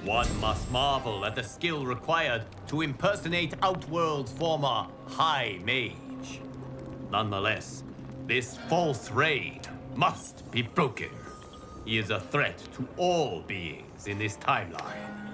One must marvel at the skill required to impersonate Outworld's former High Mage. Nonetheless, this false raid must be broken. He is a threat to all beings in this timeline.